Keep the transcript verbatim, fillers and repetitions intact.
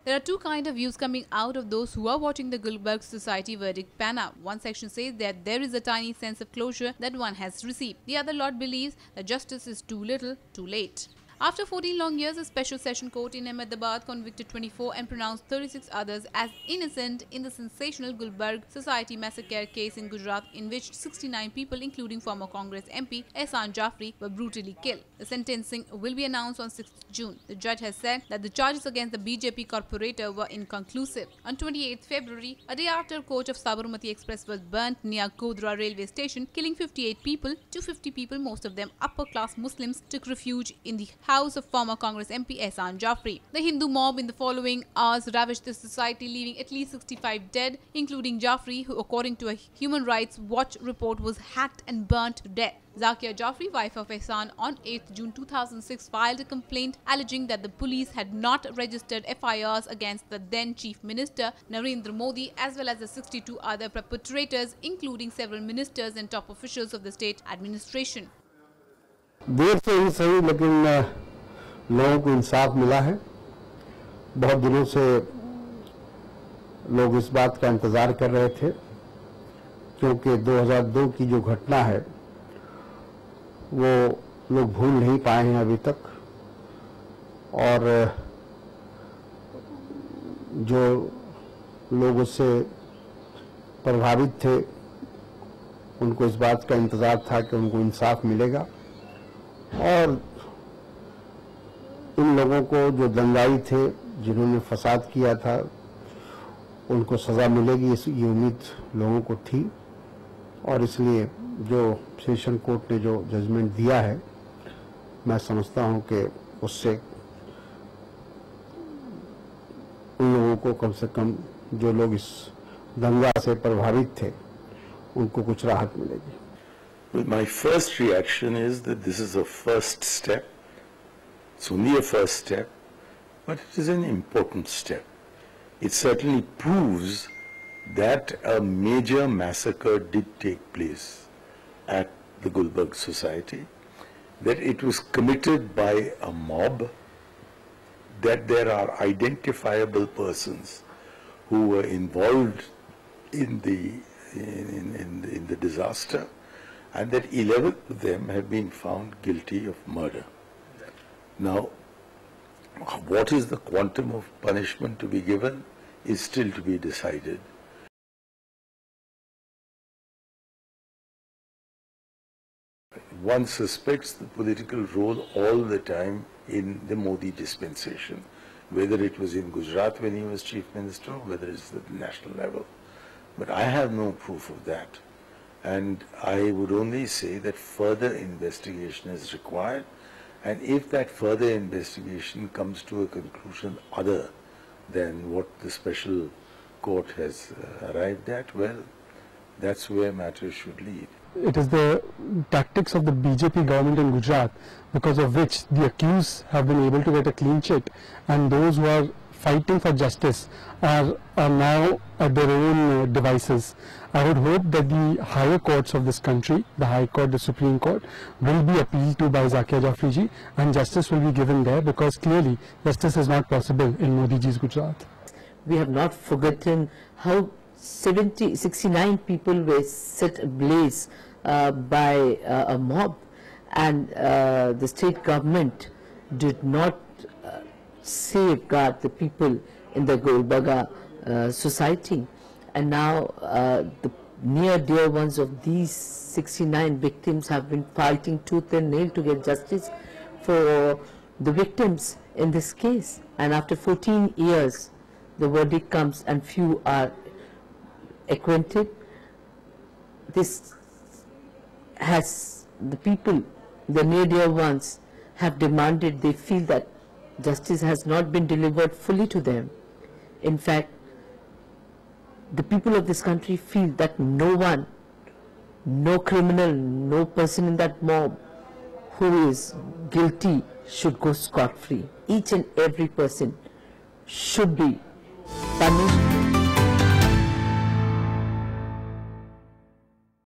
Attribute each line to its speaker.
Speaker 1: There are two kinds of views coming out of those who are watching the Gulberg Society verdict pan out. One section says that there is a tiny sense of closure that one has received. The other lot believes that justice is too little, too late. After fourteen long years, a special session court in Ahmedabad convicted twenty-four and pronounced thirty-six others as innocent in the sensational Gulberg Society massacre case in Gujarat, in which sixty-nine people, including former Congress M P Ehsan Jafri, were brutally killed. The sentencing will be announced on sixth June. The judge has said that the charges against the B J P corporator were inconclusive. On twenty-eighth February, a day after coach of Sabarmati Express was burnt near Godhra railway station, killing fifty-eight people, two hundred fifty people, most of them upper-class Muslims, took refuge in the house of former Congress M P Ehsan Jafri. The Hindu mob in the following hours ravaged the society, leaving at least sixty-five dead, including Jafri, who according to a Human Rights Watch report was hacked and burnt to death. Zakia Jafri, wife of Ehsan, on eighth June two thousand six filed a complaint alleging that the police had not registered F I Rs against the then Chief Minister Narendra Modi as well as the sixty-two other perpetrators, including several ministers and top officials of the state administration.
Speaker 2: देर से ही सही, लेकिन लोगों को इंसाफ मिला है। बहुत दिनों से लोग इस बात का इंतजार कर रहे थे, क्योंकि दो हज़ार दो की जो घटना है वो लोग भूल नहीं पाए हैं अभी तक, और जो लोग उससे प्रभावित थे उनको इस बात का इंतजार था कि उनको इंसाफ मिलेगा, और इन लोगों को जो दंगाई थे, जिन्होंने फसाद किया था, उनको सजा मिलेगी, इस ये उम्मीद लोगों को थी। और इसलिए जो सेशन कोर्ट ने जो जजमेंट दिया है, मैं समझता हूं कि उससे उन लोगों को, कम से कम जो लोग इस दंगा से प्रभावित थे, उनको कुछ राहत मिलेगी।
Speaker 3: Well, my first reaction is that this is a first step. It's only a first step, but it is an important step. It certainly proves that a major massacre did take place at the Gulberg Society, that it was committed by a mob, that there are identifiable persons who were involved in the, in, in, in the disaster, and that eleven of them have been found guilty of murder. Now, what is the quantum of punishment to be given is still to be decided. One suspects the political role all the time in the Modi dispensation, whether it was in Gujarat when he was Chief Minister, or whether it's at the national level. But I have no proof of that. And I would only say that further investigation is required, and if that further investigation comes to a conclusion other than what the special court has uh, arrived at, well, that's where matters should lead.
Speaker 4: It is the tactics of the B J P government in Gujarat, because of which the accused have been able to get a clean sheet, and those who are fighting for justice are, are now at their own uh, devices. I would hope that the higher courts of this country, the High Court, the Supreme Court, will be appealed to by Zakia Jafri ji, and justice will be given there, because clearly justice is not possible in Modi ji's Gujarat.
Speaker 5: We have not forgotten how seventy, sixty-nine people were set ablaze uh, by uh, a mob, and uh, the state government did not uh, safeguard the people in the Gulberg uh, society. And now uh, the near dear ones of these sixty-nine victims have been fighting tooth and nail to get justice for the victims in this case. And after fourteen years, the verdict comes and few are acquitted. This has, the people, the near dear ones, have demanded, they feel that justice has not been delivered fully to them. In fact, the people of this country feel that no one, no criminal, no person in that mob who is guilty should go scot-free. Each and every person should be punished.